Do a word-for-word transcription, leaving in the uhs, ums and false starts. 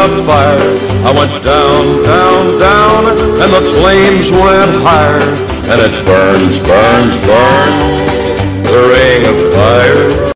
of fire. I went down, down, down, and the flames went higher. And it burns, burns, burns, the ring of fire.